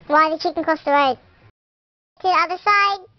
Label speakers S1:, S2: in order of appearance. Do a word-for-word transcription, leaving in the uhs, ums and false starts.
S1: Why did the chicken cross the road? To the other side.